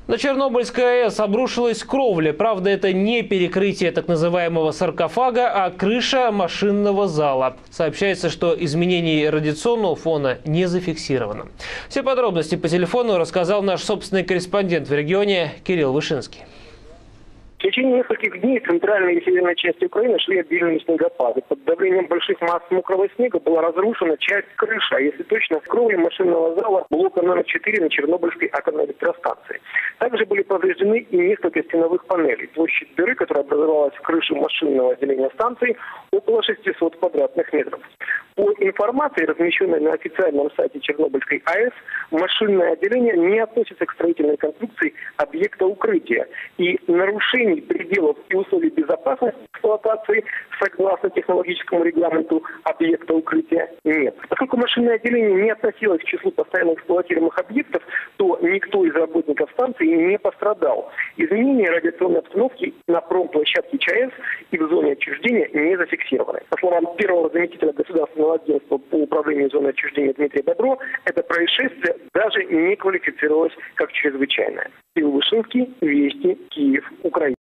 На Чернобыльской АЭС обрушилась кровля. Правда, это не перекрытие так называемого саркофага, а крыша машинного зала. Сообщается, что изменений радиационного фона не зафиксировано. Все подробности по телефону рассказал наш собственный корреспондент в регионе Кирилл Вышинский. В течение нескольких дней в центральной и северной части Украины шли обильные снегопады. Под давлением больших масс мокрого снега была разрушена часть крыши, а если точно, кровля машинного зала блока номер 4 на Чернобыльской атомной электростанции. Также были повреждены и несколько стеновых панелей. Площадь дыры, которая образовалась в крыше машинного отделения станции, около 600 квадратных метров. По информации, размещенной на официальном сайте Чернобыльской АЭС, машинное отделение не относится к строительной конструкции объекта укрытия. И нарушений пределов и условий безопасности эксплуатации согласно технологическому регламенту объекта укрытия нет. Поскольку машинное отделение не относилось к числу постоянно эксплуатируемых объектов, то никто из работников станции не пострадал. Изменения радиационной обстановки на промплощадке ЧАЭС и в зоне отчуждения не зафиксированы. По словам первого заместителя государственного агентства по управлению зоной отчуждения Дмитрия Бобро, это происшествие даже не квалифицировалось как чрезвычайное. Кирилл Вышинский, Вести, Киев, Украина.